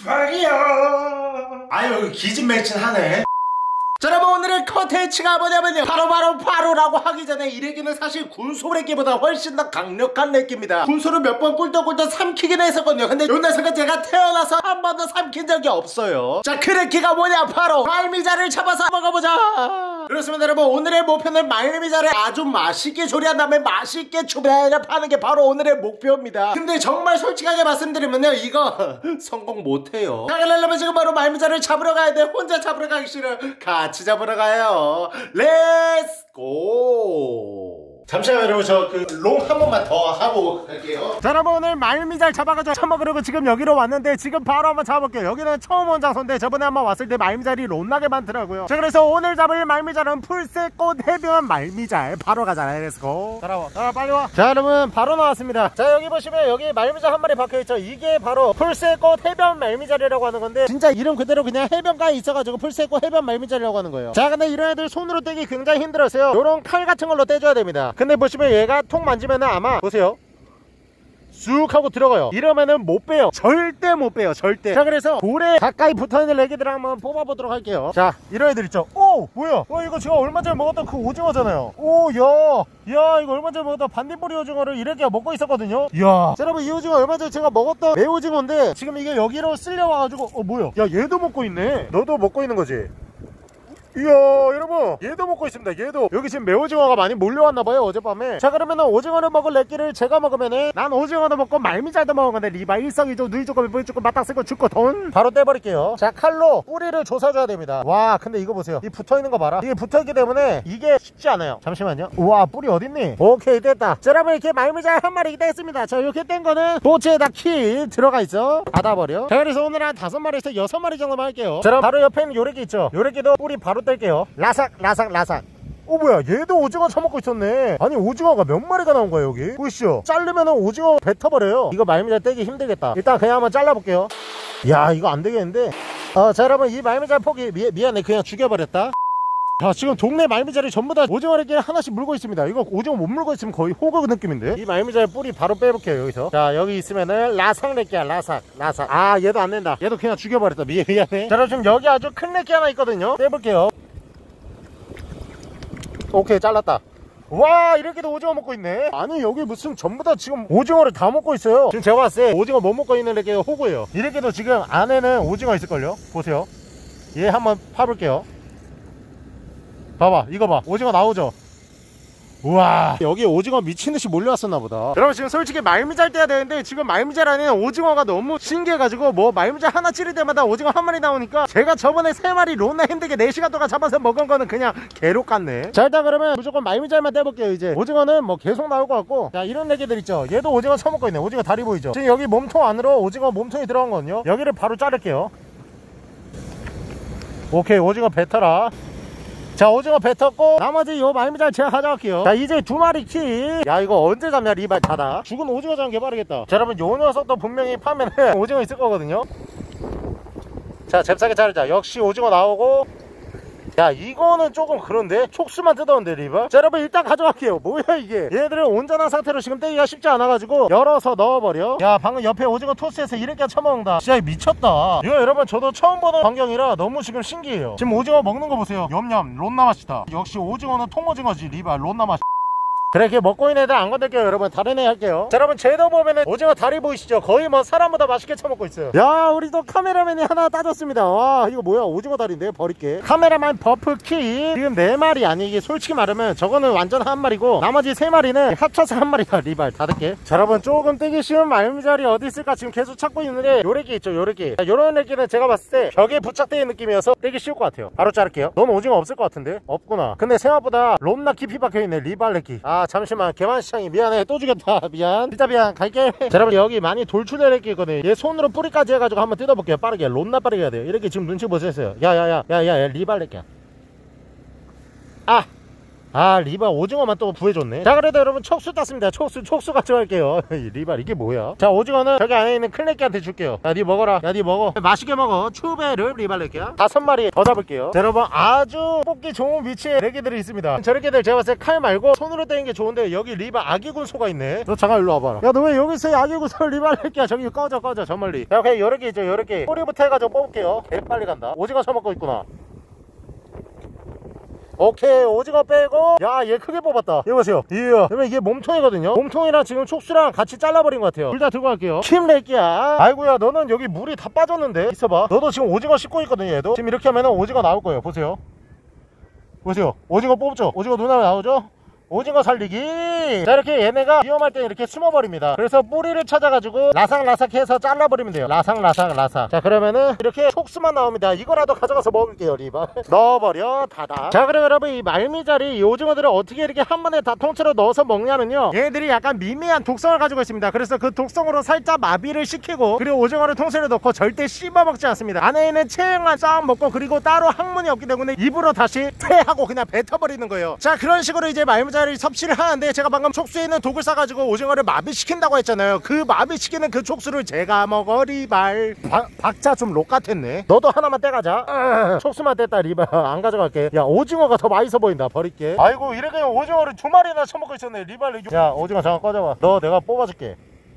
파리야. 아유 기진맥진하네. 자, 여러분 오늘의 컨텐츠가 뭐냐면요, 바로라고 하기 전에 이 렉기는 사실 군소 렉기보다 훨씬 더 강력한 렉기입니다. 군소를 몇 번 꿀떡꿀떡 삼키긴 했었거든요. 근데 요 녀석은 제가 태어나서 한 번도 삼킨 적이 없어요. 자, 그 렉기가 뭐냐, 바로 말미잘을 잡아서 먹어보자. 그렇습니다 여러분, 오늘의 목표는 말미잘을 아주 맛있게 조리한 다음에 맛있게 추배를 파는 게 바로 오늘의 목표입니다. 근데 정말 솔직하게 말씀드리면요, 이거 성공 못해요. 자, 그러려면 지금 바로 말미잘을 잡으러 가야 돼. 혼자 잡으러 가기 싫어. 같이 잡으러 가요. 렛츠고. 잠시만요 여러분, 저 그 롱 한 번만 더 하고 갈게요. 자, 여러분 오늘 말미잘 잡아가지고 처먹으려고 지금 여기로 왔는데 지금 바로 한번 잡아볼게요. 여기는 처음 온 장소인데 저번에 한번 왔을 때 말미잘이 롯나게 많더라고요. 자, 그래서 오늘 잡을 말미잘은 풀새꽃 해변 말미잘. 바로 가잖아요. 렛츠고. 따라와, 빨리 와. 자, 여러분 바로 나왔습니다. 자, 여기 보시면 여기 말미잘 한 마리 박혀있죠. 이게 바로 풀새꽃 해변 말미잘이라고 하는 건데, 진짜 이름 그대로 그냥 해변가에 있어가지고 풀새꽃 해변 말미잘이라고 하는 거예요. 자, 근데 이런 애들 손으로 떼기 굉장히 힘들었어요. 요런 칼 같은 걸로 떼줘야 됩니다. 근데 보시면 얘가 통 만지면은 아마 보세요, 쑥 하고 들어가요. 이러면은 못 빼요. 절대 못 빼요. 절대. 자, 그래서 돌에 가까이 붙어있는 레기들을 한번 뽑아보도록 할게요. 자, 이런 애들 있죠. 오! 뭐야? 이거 제가 얼마 전에 먹었던 그 오징어잖아요. 오, 야, 이거 얼마 전에 먹었던 반딧불이 오징어를 이렇게 먹고 있었거든요. 이야. 자, 여러분 이 오징어 얼마 전에 제가 먹었던 매오징어인데 지금 이게 여기로 쓸려와가지고 뭐야? 야, 얘도 먹고 있네. 너도 먹고 있는 거지? 이야, 여러분 얘도 먹고 있습니다. 얘도. 여기 지금 매오징어가 많이 몰려왔나봐요, 어젯밤에. 자, 그러면은 오징어를 먹을 렉기를 제가 먹으면은 난 오징어도 먹고 말미잘도 먹은 건데 리바 일석이조 누이 조금 이쁘이 조금 맞닥 쓰고 죽고 돈 바로 떼버릴게요. 자, 칼로 뿌리를 조사줘야 됩니다. 와, 근데 이거 보세요. 이 붙어있는 거 봐라. 이게 붙어있기 때문에 이게 쉽지 않아요. 잠시만요. 우와, 뿌리 어딨니? 오케이, 뗐다. 자, 여러분 이렇게 말미잘 한 마리 뗐습니다. 자, 이렇게 뗀 거는 보츠에다 키 들어가 있어. 닫아버려. 자, 그래서 오늘 한 5마리에서 6마리 정도만 할게요. 자, 그럼 바로 옆에 있는 요래기 있죠. 요래기도 뿌리 바로 뗄게요. 라삭. 뭐야, 얘도 오징어 처먹고 있었네. 아니, 오징어가 몇 마리가 나온 거야 여기? 보이시죠? 자르면은 오징어 뱉어버려요. 이거 말미잘 떼기 힘들겠다. 일단 그냥 한번 잘라볼게요. 야, 이거 안 되겠는데. 자, 여러분 이 말미잘 포기 미안해, 그냥 죽여버렸다. 자, 지금 동네 말미잘이 전부 다 오징어 렉기를 하나씩 물고 있습니다. 이거 오징어 못 물고 있으면 거의 호그 느낌인데. 이 말미잘 뿌리 바로 빼볼게요. 여기서. 자, 여기 있으면은 라삭 렉기야. 라삭. 아, 얘도 안 된다. 얘도 그냥 죽여버렸다. 미안해. 자, 여러분 지금 여기 아주 큰 렉기 하나 있거든요. 빼볼게요. 오케이, 잘랐다. 와, 이렇게도 오징어 먹고 있네. 아니, 여기 무슨 전부 다 지금 오징어를 다 먹고 있어요. 지금 제가 봤을 때 오징어 못 먹고 있는 렉기가 호구예요. 이렇게도 지금 안에는 오징어 있을걸요. 보세요. 얘 한번 파볼게요. 봐봐, 이거 봐, 오징어 나오죠. 우와, 여기 오징어 미친듯이 몰려왔었나보다. 여러분 지금 솔직히 말미잘 떼야 되는데 지금 말미잘 안에는 오징어가 너무 신기해가지고 뭐 말미잘 하나 찌를 때마다 오징어 한 마리 나오니까 제가 저번에 3마리 롯나 힘들게 4시간 동안 잡아서 먹은 거는 그냥 개록 같네. 자, 일단 그러면 무조건 말미잘만 떼볼게요. 이제 오징어는 뭐 계속 나올 것 같고. 자, 이런 애기들 있죠. 얘도 오징어 처먹고 있네. 오징어 다리 보이죠? 지금 여기 몸통 안으로 오징어 몸통이 들어간 거거든요. 여기를 바로 자를게요. 오케이, 오징어 뱉어라. 자, 오징어 뱉었고 나머지 요 말미잘 제가 가져갈게요. 자, 이제 2마리 키. 야, 이거 언제 잡냐, 리발 닫아. 죽은 오징어 잡는 게 빠르겠다. 자, 여러분 요 녀석도 분명히 파면은 오징어 있을 거거든요. 자, 잽싸게 자르자. 역시 오징어 나오고. 야, 이거는 조금 그런데? 촉수만 뜯었는데 리발. 자, 여러분 일단 가져갈게요. 뭐야 이게. 얘들은 온전한 상태로 지금 떼기가 쉽지 않아가지고 열어서 넣어버려. 야, 방금 옆에 오징어 토스에서 이렇게 처먹는다. 진짜 미쳤다. 이거 여러분 저도 처음 보는 광경이라 너무 지금 신기해요. 지금 오징어 먹는 거 보세요. 냠냠, 롯나 맛이다. 역시 오징어는 통오징어지 리발. 롯나 맛. 그래, 이렇게 먹고 있는 애들 안 건들게요. 여러분 다른 애 할게요. 자, 여러분 쟤도 보면은 오징어 다리 보이시죠? 거의 뭐 사람보다 맛있게 처먹고 있어요. 야, 우리 또 카메라맨이 하나 따졌습니다. 와, 이거 뭐야, 오징어 다리인데. 버릴게. 카메라맨 버프키 지금 4마리. 아니, 이게 솔직히 말하면 저거는 완전 한 마리고 나머지 3마리는 합쳐서 한 마리가 리발. 닫을게. 자, 여러분 조금 떼기 쉬운 말미잘이 어디 있을까 지금 계속 찾고 있는데 요래기 있죠, 요래기. 자, 요런 애기는 제가 봤을 때 벽에 부착되는 느낌이어서 떼기 쉬울 것 같아요. 바로 자를게요. 넌 오징어 없을 것 같은데? 없구나. 근데 생각보다 롬나 깊이 박혀있네, 리발 렉기. 아, 잠시만, 개만시장이 미안해. 또 죽였다. 미안, 진짜 미안. 갈게. 자, 여러분 여기 많이 돌출될 렉기 있거든요. 얘 손으로 뿌리까지 해가지고 한번 뜯어볼게요. 빠르게. 롬나 빠르게 해야 돼요. 이렇게 지금 눈치 보셨어요. 야야야 리발 렉기야. 아, 아 리발 오징어만 또 구해줬네. 자 그래도 여러분 촉수 땄습니다. 촉수 가져갈게요. 리발 이게 뭐야. 자 오징어는 저기 안에 있는 클레끼한테 줄게요. 야 니 먹어라. 야 니 먹어. 맛있게 먹어. 추베르 리발 레끼야 5마리 더 잡을게요. 자, 여러분 아주 뽑기 좋은 위치에 레기들이 있습니다. 저렇게들 제가 봤을 때 칼 말고 손으로 떼는 게 좋은데 여기 리발 아기군소가 있네. 너 잠깐 일로 와봐라. 야 너 왜 여기 있어. 아기군소 리발 레끼야. 저기 꺼져 저 멀리. 야 그냥 여러 개 있죠. 여러 개 꼬리부터 해가지고 뽑을게요. 개 빨리 간다. 오징어 처먹고 있구나. 오케이 오징어 빼고. 야 얘 크게 뽑았다. 이거 보세요. 이야 그러면 이게 몸통이거든요. 몸통이랑 지금 촉수랑 같이 잘라버린 것 같아요. 둘 다 들고 갈게요. 킴레끼야. 아이고야 너는 여기 물이 다 빠졌는데. 있어봐. 너도 지금 오징어 씻고 있거든요. 얘도 지금 이렇게 하면은 오징어 나올 거예요. 보세요 오징어 뽑죠. 오징어 눈앞에 나오죠. 오징어 살리기. 자 이렇게 얘네가 위험할 때 이렇게 숨어버립니다. 그래서 뿌리를 찾아가지고 라삭라삭 해서 잘라버리면 돼요. 라삭. 자 그러면은 이렇게 촉수만 나옵니다. 이거라도 가져가서 먹을게요. 리발 넣어버려 닫아. 자 그럼 여러분 이 말미잘이 이 오징어들을 어떻게 이렇게 한 번에 다 통째로 넣어서 먹냐면요, 얘네들이 약간 미미한 독성을 가지고 있습니다. 그래서 그 독성으로 살짝 마비를 시키고, 그리고 오징어를 통째로 넣고 절대 씹어 먹지 않습니다. 안에 있는 체형만 싹 먹고, 그리고 따로 항문이 없기 때문에 입으로 다시 퇴하고 그냥 뱉어버리는 거예요. 자 그런 식으로 이제 말미잘 섭취를 하는데, 제가 방금 촉수에 있는 독을 싸가지고 오징어를 마비시킨다고 했잖아요. 그 마비시키는 그 촉수를 제가 먹어. 리발 박자 좀 록 같았네. 너도 하나만 떼가자. 촉수만 뗐다. 리발 안 가져갈게. 야 오징어가 더 맛있어 보인다. 버릴게. 아이고 이렇게 오징어를 2마리나 처먹고 있었네. 리발. 야 오징어 잠깐 꺼져봐. 너 내가 뽑아줄게.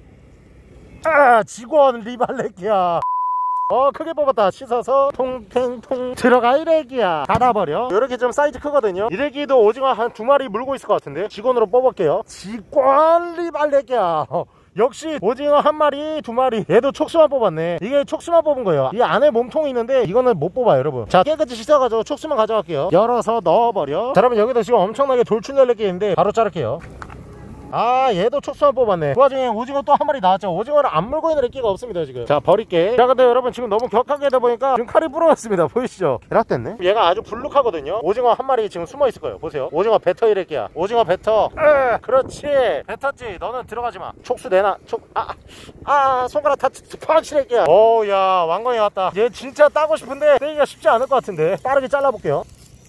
직원 리발 렉기야. 크게 뽑았다. 씻어서 통탱통 들어가. 이래기야 닫아버려. 이렇게 좀 사이즈 크거든요. 이래기도 오징어 한 2마리 물고 있을 것 같은데 직원으로 뽑을게요. 직원 리발레기야. 역시 오징어 1마리 2마리. 얘도 촉수만 뽑았네. 이게 촉수만 뽑은 거예요. 이 안에 몸통이 있는데 이거는 못 뽑아요 여러분. 자 깨끗이 씻어가지고 촉수만 가져갈게요. 열어서 넣어버려. 자 여러분 여기도 지금 엄청나게 돌출열레기 있는데 바로 자를게요. 얘도 촉수만 뽑았네. 그 와중에 오징어 또 1마리 나왔죠. 오징어를 안 물고 있는 애끼가 없습니다 지금. 자 버릴게. 자 근데 여러분 지금 너무 격하게 하다 보니까 지금 칼이 부러졌습니다. 보이시죠? 개락됐네. 얘가 아주 불룩하거든요. 오징어 1마리 지금 숨어 있을 거예요. 보세요. 오징어 뱉어. 이래끼야 오징어 뱉어. 그렇지 뱉었지. 너는 들어가지마. 촉수 내놔. 손가락 다 팍치래끼야. 오야 왕건이 왔다. 얘 진짜 따고 싶은데 떼기가 쉽지 않을 것 같은데 빠르게 잘라볼게요.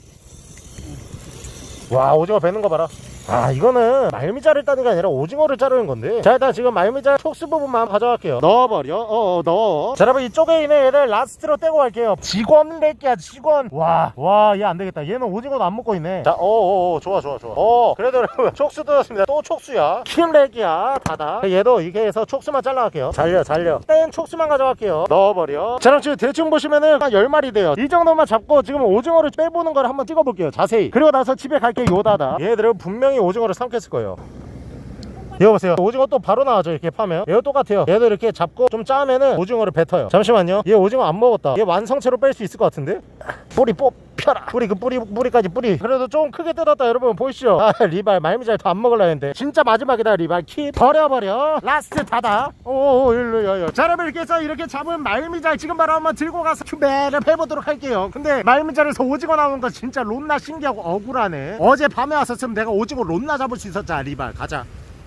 와 오징어 뱉는 거 봐라. 이거는 말미잘을 따는 게 아니라 오징어를 자르는 건데. 자 일단 지금 말미잘 촉수 부분만 가져갈게요. 넣어버려. 넣어. 자 여러분 이쪽에 있는 얘들 라스트로 떼고 갈게요. 직원 렉기야 직원. 와 얘 안되겠다. 얘는 오징어도 안 먹고 있네. 자 좋아. 그래도 여러분 촉수 뜯었습니다. 또 촉수야. 킴 렉기야 닫아. 얘도 이렇게 해서 촉수만 잘라갈게요. 잘려 뗀 촉수만 가져갈게요. 넣어버려. 자 그럼 지금 대충 보시면은 한 10마리 돼요. 이 정도만 잡고 지금 오징어를 빼보는 걸 한번 찍어볼게요. 자세히. 그리고 나서 집에 갈게. 요다다. 얘들은 분명히 오징어를 삼켰을 거예요. 이거 보세요. 오징어 또 바로 나와죠. 이렇게 파면 얘도 똑같아요. 얘도 이렇게 잡고 좀 짜면은 오징어를 뱉어요. 잠시만요. 얘 오징어 안 먹었다. 얘 완성체로 뺄 수 있을 것 같은데. 뿌리 뽑혀라. 뿌리까지 뿌리. 그래도 좀 크게 뜯었다. 여러분 보이시죠? 리발 말미잘 더 안 먹으려 했는데 진짜 마지막이다. 리발 키 버려버려. 라스트 닫아. 일로. 자 여러분 이렇게 해서 이렇게 잡은 말미잘 지금 바로 한번 들고 가서 큐베를 해보도록 할게요. 근데 말미잘에서 오징어 나오는 거 진짜 론나 신기하고 억울하네. 어제 밤에 왔었으면 내가 오징어 론나 잡을 수 있었잖아. 리발 가자.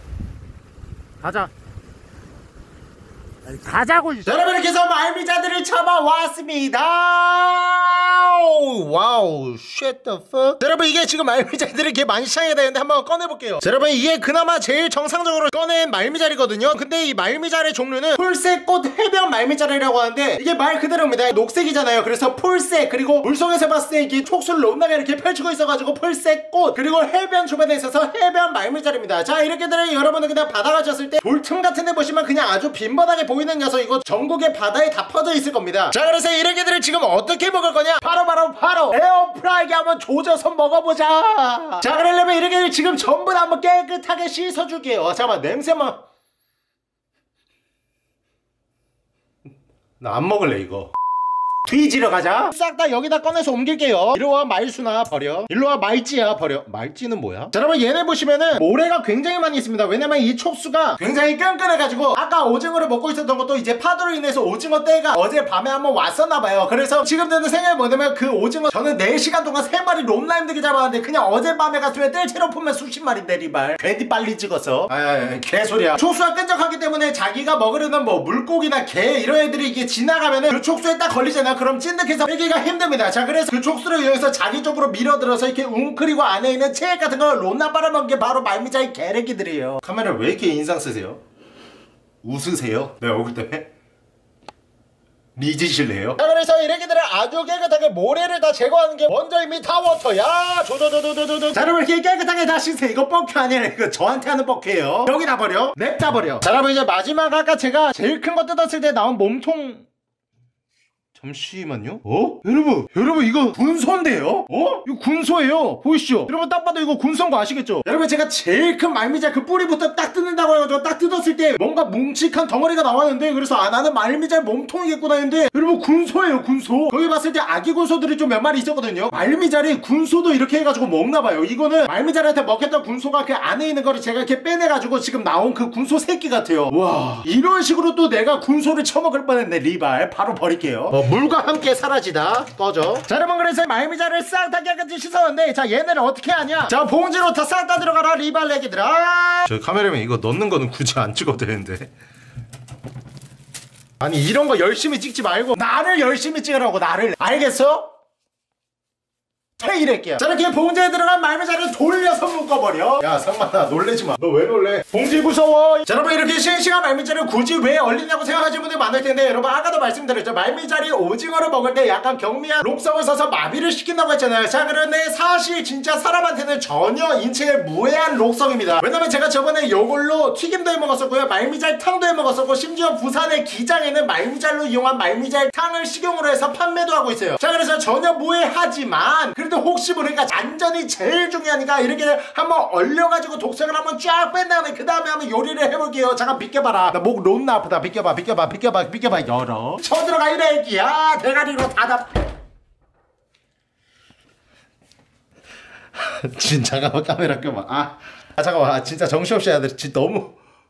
가자고. 여러분 이렇게 해서 말미잘들을 잡아왔습니다. 와우 shit the fuck. 여러분 이게 지금 말미잘들을 이렇게 많이 시장에 되는데 한번 꺼내볼게요. 자, 여러분 이게 그나마 제일 정상적으로 꺼낸 말미잘이거든요. 근데 이 말미잘의 종류는 풀새꽃 해변 말미잘이라고 하는데, 이게 말 그대로입니다. 녹색이잖아요. 그래서 풀새, 그리고 물속에서 봤을 때 이게 촉수를 롬나게 이렇게 펼치고 있어가지고 풀새꽃, 그리고 해변 주변에 있어서 해변 말미잘입니다. 자 이렇게들 여러분은 그냥 바다 가셨을 때 돌틈 같은 데 보시면 그냥 아주 빈번하게 보이는 녀석, 이거 전국의 바다에 다 퍼져 있을 겁니다. 자 그래서 이렇게들을 지금 어떻게 먹을 거냐? 바로 에어프라이기 한번 조져서 먹어보자. 자 그러려면 이렇게 지금 전부 다 한번 깨끗하게 씻어줄게요. 잠깐만 냄새만. 나 안 먹을래 이거. 뒤지러 가자. 싹 다 여기다 꺼내서 옮길게요. 이리와 말수나 버려. 일로와 말찌야 버려. 말찌는 뭐야? 자 여러분 얘네 보시면은 모래가 굉장히 많이 있습니다. 왜냐면 이 촉수가 굉장히 끈끈해가지고 아까 오징어를 먹고 있었던 것도 이제 파도로 인해서 오징어 떼가 어제 밤에 한번 왔었나봐요. 그래서 지금 드는 생각이 뭐냐면 그 오징어 저는 4시간 동안 3마리 롬나 힘들게 잡았는데 그냥 어젯밤에 갔으면 뜰채로 품면 수십 마리인데 리발 괜히 빨리 찍었어. 개소리야. 촉수가 끈적하기 때문에 자기가 먹으려는 뭐 물고기나 개 이런 애들이 이게 지나가면은 그 촉수에 딱 걸리잖아요. 그럼 찐득해서 빼기가 힘듭니다. 자, 그래서 그 촉수를 이용해서 자기 쪽으로 밀어들어서 이렇게 웅크리고 안에 있는 체액 같은 걸 롯나 빨아먹은 게 바로 말미잘의 개래기들이에요. 카메라 왜 이렇게 인상 쓰세요? 웃으세요? 내 얼굴 때문에? 리지실래요? 자, 그래서 이 애기들을 아주 깨끗하게 모래를 다 제거하는 게 먼저입니다. 워터야 조조조조조조. 자, 여러분 이렇게 깨끗하게 다 씻으세요. 이거 뻑큐 아니라 이거 저한테 하는 뻑큐예요. 여기다 버려. 냅다 버려. 자, 여러분 이제 마지막 아까 제가 제일 큰 거 뜯었을 때 나온 몸통. 잠시만요. 여러분 이거 군소인데요? 이거 군소예요. 보이시죠? 여러분 딱 봐도 이거 군소인 거 아시겠죠? 여러분 제가 제일 큰 말미잘 그 뿌리부터 딱 뜯는다고 해가지고 딱 뜯었을 때 뭔가 뭉직한 덩어리가 나왔는데, 그래서 나는 말미잘 몸통이겠구나 했는데 여러분 군소예요. 군소. 거기 봤을 때 아기 군소들이 좀 몇 마리 있었거든요. 말미잘이 군소도 이렇게 해가지고 먹나봐요. 이거는 말미잘한테 먹혔던 군소가 그 안에 있는 거를 제가 이렇게 빼내가지고 지금 나온 그 군소 새끼 같아요. 와, 이런 식으로 또 내가 군소를 처먹을 뻔했네. 리발 바로 버릴게요. 물과 함께 사라지다. 꺼져. 자, 여러분 그래서 말미잘을 싹 다 깨끗이 씻었는데, 자, 얘네는 어떻게 하냐. 자, 봉지로 다 싹 다 들어가라. 리발 애기들아. 저 카메라맨 이거 넣는 거는 굳이 안 찍어도 되는데. 아니 이런 거 열심히 찍지 말고 나를 열심히 찍으라고. 나를. 알겠어? 이럴게요. 자, 이렇게 봉지에 들어간 말미잘을 돌려서 묶어버려. 야, 상만아 놀래지마. 너 왜 놀래? 봉지 무서워. 자, 여러분 이렇게 싱싱한 말미잘을 굳이 왜 얼리냐고 생각하시는 분들이 많을 텐데, 여러분 아까도 말씀드렸죠. 말미잘이 오징어를 먹을 때 약간 경미한 록성을 써서 마비를 시킨다고 했잖아요. 자, 그런데 사실 진짜 사람한테는 전혀 인체에 무해한 록성입니다. 왜냐면 제가 저번에 이걸로 튀김도 해 먹었었고요, 말미잘 탕도 해 먹었었고, 심지어 부산의 기장에는 말미잘로 이용한 말미잘 탕을 식용으로 해서 판매도 하고 있어요. 자, 그래서 전혀 무해하지만 그래도 혹시 모르니까 안전이 제일 중요하니까 이렇게 한번 얼려가지고 독성을 한번 쫙 뺀 다음에 그 다음에 한번 요리를 해볼게요. 잠깐 비껴봐라. 나 목 롯나 아프다. 비껴봐. 열어. 쳐들어가 이 애기야. 대가리로 닫아. 진짜 잠깐만 카메라 껴봐. 잠깐만. 진짜 정신없이 해야 돼. 진짜 너무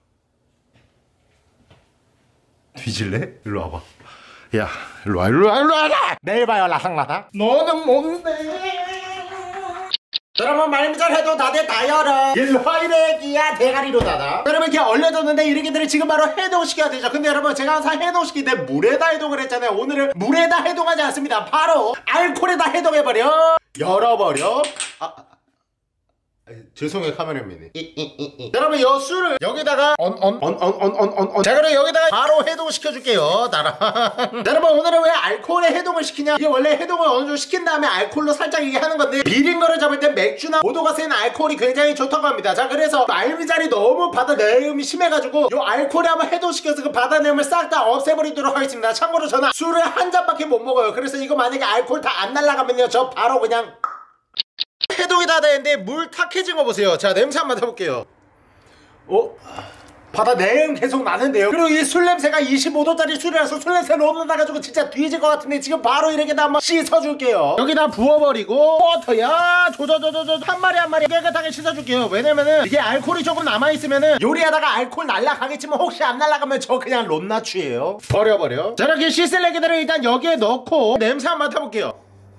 뒤질래? 일로 와봐. 야, 일로 와. 내일 봐요, 라상라상. 너는 뭔데? 여러분 말미잘 해도 다들 다 열어. 일로 와, 이 애기야. 대가리로 닫아. 여러분 이렇게 얼려뒀는데 이렇게들을 지금 바로 해동시켜야 되죠. 근데 여러분 제가 항상 해동시킬 때 물에다 해동을 했잖아요. 오늘은 물에다 해동하지 않습니다. 바로 알코올에다 해동해버려. 열어버려. 죄송해요 카메라맨이. 여러분 요 술을 여기다가 자, 그럼 여기다가 바로 해동시켜줄게요. 나랑. 여러분 오늘은 왜 알코올에 해동을 시키냐. 이게 원래 해동을 어느 정도 시킨 다음에 알코올로 살짝 이게 하는 건데, 비린 거를 잡을 때 맥주나 오도가 센 알코올이 굉장히 좋다고 합니다. 자, 그래서 말미잘이 너무 바다 내음이 심해가지고 요 알코올에 한번 해동시켜서 그 바다 내음을 싹 다 없애버리도록 하겠습니다. 참고로 저는 술을 한 잔밖에 못 먹어요. 그래서 이거 만약에 알코올 다 안 날라가면요 저 바로 그냥 해동이 다 되는데 물 탁해진 거 보세요. 자, 냄새 한번 맡아볼게요. 바다 내음 계속 나는데요. 그리고 이 술 냄새가 25도짜리 술이라서 술 냄새 너무 나가지고 진짜 뒤질 것 같은데, 지금 바로 이렇게다 한번 씻어줄게요. 여기다 부어버리고 워터야 조조조조조 한 마리 깨끗하게 씻어줄게요. 왜냐면은 이게 알코올이 조금 남아있으면은 요리하다가 알코올 날라가겠지만 혹시 안 날라가면 저 그냥 롯나추예요. 버려버려. 자, 이렇게 씻을 애기들을 일단 여기에 넣고 냄새 한번 맡아볼게요.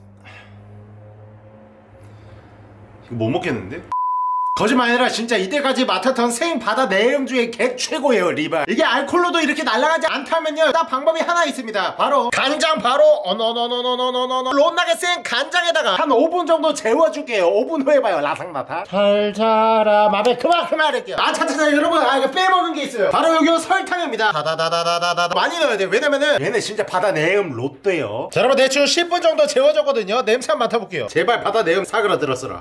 이거 못 먹겠는데? 거짓말 아니라 진짜 이때까지 맡았던 생 바다 내음 중에 개 최고예요. 리발. 이게 알콜로도 이렇게 날아가지 않다면요 딱 방법이 하나 있습니다. 바로 간장. 바로 롯나게 센 간장에다가 한 5분 정도 재워줄게요. 5분 후에 봐요. 라상라상. 잘 자라 마베. 그만할게요. 차차차 여러분, 이거 빼먹은 게 있어요. 바로 여기 설탕입니다. 다다다다다다다 많이 넣어야 돼요. 왜냐면은 얘네 진짜 바다 내음 롯데요. 자, 여러분 대충 10분 정도 재워줬거든요. 냄새 한번 맡아볼게요. 제발 바다 내음 사그라들었어라.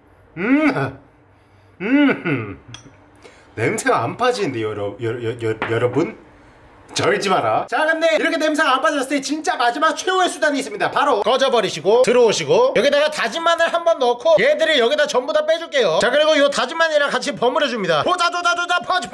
냄새가 안 빠지는데요. 여러분 절지 마라. 자, 근데 이렇게 냄새가 안 빠졌을 때 진짜 마지막 최후의 수단이 있습니다. 바로 꺼져버리시고 들어오시고 여기다가 다진 마늘 한번 넣고 얘들을 여기다 전부 다 빼줄게요. 자, 그리고 요 다진 마늘이랑 같이 버무려줍니다. 조자 펀치.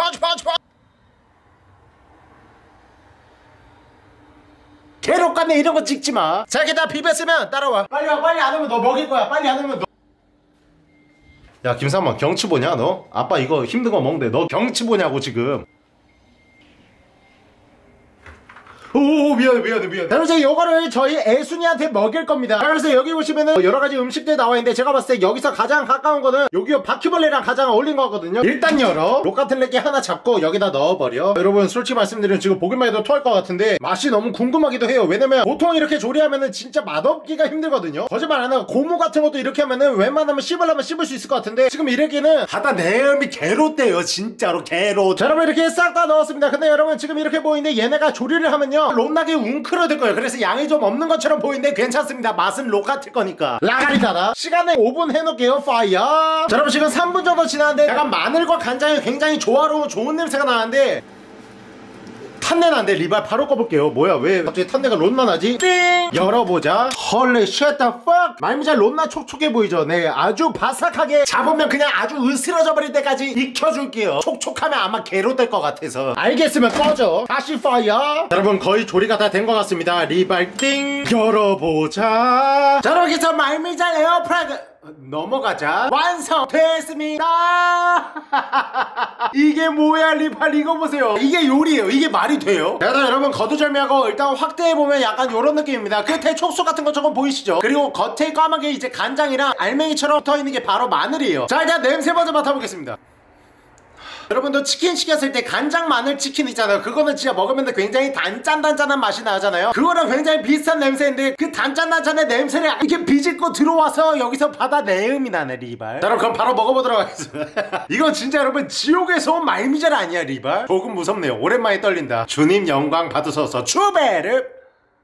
괴롭겠네. 이런 거 찍지 마. 자, 이렇게 다 비볐으면 따라와. 빨리 와. 빨리 안 오면 너 먹일 거야. 빨리 안 오면 너. 야, 김삼만 경치 보냐 너? 아빠 이거 힘든 거 먹는데 너 경치 보냐고 지금. 오 미안해. 여러분 이제 요거를 저희 애순이한테 먹일 겁니다. 그래서 여기 보시면은 여러가지 음식들 나와있는데 제가 봤을 때 여기서 가장 가까운 거는 여기요 바퀴벌레랑 가장 어울린 거 같거든요. 일단 열어 로카틀 렉기 하나 잡고 여기다 넣어버려. 여러분 솔직히 말씀드리면 지금 보기만 해도 토할 것 같은데 맛이 너무 궁금하기도 해요. 왜냐면 보통 이렇게 조리하면은 진짜 맛없기가 힘들거든요. 거짓말 안 하고 고무 같은 것도 이렇게 하면은 웬만하면 씹으려면 씹을 수 있을 것 같은데 지금 이렇게는 바다 내음이 개롯대요. 진짜로 개롯. 자 여러분 이렇게 싹 다 넣었습니다. 근데 여러분 지금 이렇게 보이는데 얘네가 조리를 하면요 롯나게 웅크러들 거예요. 그래서 양이 좀 없는 것처럼 보이는데 괜찮습니다. 맛은 로카틀 거니까. 라가리타다. 시간을 5분 해놓을게요. 파이어. 자 여러분 지금 3분 정도 지났는데 약간 마늘과 간장이 굉장히 조화로운 좋은 냄새가 나는데 탄내 나는데 리발 바로 꺼볼게요. 뭐야 왜 갑자기 탄내가 롯나 나지? 띵! 열어보자. 헐리 shut the fuck. 말미잘 롯나 촉촉해 보이죠? 네 아주 바삭하게 잡으면 그냥 아주 으스러져 버릴 때까지 익혀줄게요. 촉촉하면 아마 개로 될 것 같아서. 알겠으면 꺼져. 다시 파이어. 여러분 거의 조리가 다 된 것 같습니다. 리발 띵! 열어보자. 자 여러분 여기서 말미잘 에어프라이기 넘어가자. 완성됐습니다. 이게 뭐야 리팔 이거 보세요. 이게 요리예요. 이게 말이 돼요? 그래서 여러분 거두절미하고 일단 확대해보면 약간 요런 느낌입니다. 끝에 촉수 같은 거 조금 보이시죠? 그리고 겉에 까맣게 이제 간장이랑 알맹이처럼 붙어있는 게 바로 마늘이에요. 자 일단 냄새 먼저 맡아보겠습니다. 여러분도 치킨 시켰을 때 간장 마늘 치킨 있잖아요. 그거는 진짜 먹으면 굉장히 단짠단짠한 맛이 나잖아요. 그거랑 굉장히 비슷한 냄새인데 그 단짠단짠의 냄새를 이렇게 비집고 들어와서 여기서 바다 내음이 나네 리발. 자 여러분 그럼 바로 먹어보도록 하겠습니다. 이건 진짜 여러분 지옥에서 온 말미잘 아니야 리발. 조금 무섭네요. 오랜만에 떨린다. 주님 영광 받으소서. 추베르.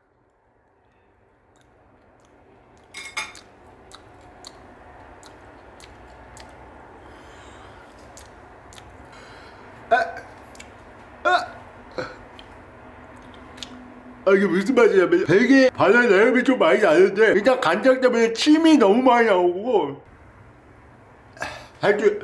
이게 무슨 맛이냐면 되게 바다 내음이 좀 많이 나는데 일단 간장 때문에 침이 너무 많이 나오고 아주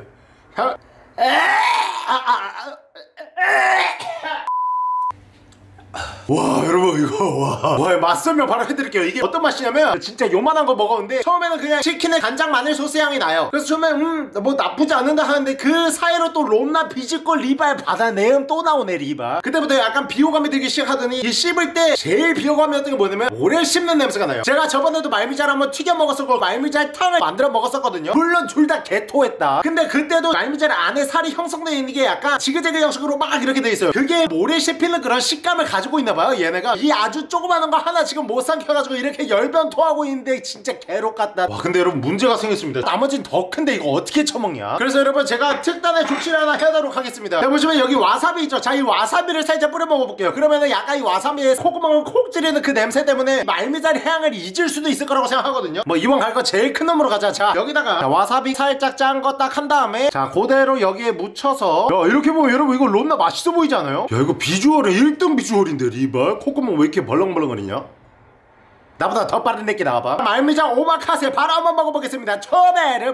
와 여러분 이거 와 맛설명 바로 해드릴게요. 이게 어떤 맛이냐면 진짜 요만한 거 먹었는데 처음에는 그냥 치킨의 간장 마늘 소스 향이 나요. 그래서 처음에 뭐 나쁘지 않은다 하는데 그 사이로 또 롯나 비집고 리발 바다 내음 또 나오네 리발. 그때부터 약간 비호감이 들기 시작하더니 이 씹을 때 제일 비호감이었던 게 뭐냐면 오래 씹는 냄새가 나요. 제가 저번에도 말미잘 한번 튀겨 먹었었고 말미잘 탕을 만들어 먹었었거든요. 물론 둘 다 개토했다. 근데 그때도 말미잘 안에 살이 형성되어 있는 게 약간 지그재그 형식으로 막 이렇게 돼 있어요. 그게 오래 씹히는 그런 식감을 가지고 있나 봐요. 얘네가 이 아주 조그마한 거 하나 지금 못 삼켜가지고 이렇게 열변 토하고 있는데 진짜 개록 같다. 와 근데 여러분 문제가 생겼습니다. 나머지는 더 큰데 이거 어떻게 처먹냐. 그래서 여러분 제가 특단의 조치를 하나 해도록 하겠습니다. 자 보시면 여기 와사비 있죠. 자 이 와사비를 살짝 뿌려 먹어볼게요. 그러면은 약간 이 와사비에 콧구멍을 콕 찌르는 그 냄새 때문에 말미잘 향을 잊을 수도 있을 거라고 생각하거든요. 뭐 이왕 갈 거 제일 큰 놈으로 가자. 자 여기다가 자, 와사비 살짝 짠 거 딱 한 다음에 자 그대로 여기에 묻혀서 야 이렇게 보면 여러분 이거 롯나 맛있어 보이지 않아요? 야 이거 비주얼은 1등 비주얼인데 리발. 콧구멍 왜 이렇게 벌렁벌렁거리냐? 나보다 더 빠른 내끼 나와봐. 말미잘 오마카세 바로 한번 먹어보겠습니다. 초베르.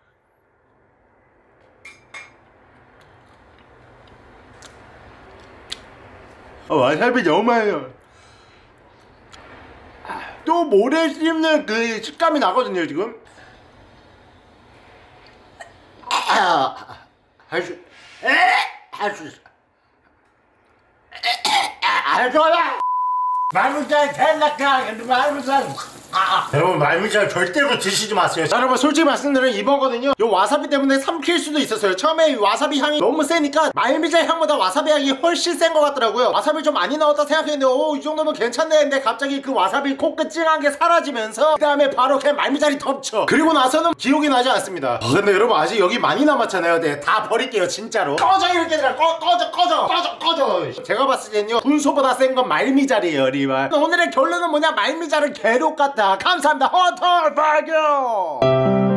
와사비 너무 많아요. 또 모래 씹는 그 식감이 나거든요 지금. 할 수 있어. 알거야. 말미잘 된다까 말미잘. 여러분 말미잘 절대로 드시지 마세요. 자, 여러분 솔직히 말씀드리면 이번거든요 요 와사비 때문에 삼킬 수도 있었어요. 처음에 이 와사비 향이 너무 세니까 말미잘 향보다 와사비 향이 훨씬 센 것 같더라고요. 와사비 좀 많이 넣었다 생각했는데 오 이 정도면 괜찮네 했는데 갑자기 그 와사비 코끝 찡한 게 사라지면서 그 다음에 바로 그냥 말미잘이 덮쳐. 그리고 나서는 기억이 나지 않습니다. 근데 여러분 아직 여기 많이 남았잖아요. 네 다 버릴게요 진짜로. 꺼져 이렇게 들어. 꺼져. 제가 봤을 때는요 분소보다 센 건 말미잘이에요 리발. 오늘의 결론은 뭐냐 말미잘은 괴롭 같다. 감사합니다. 허털 발견.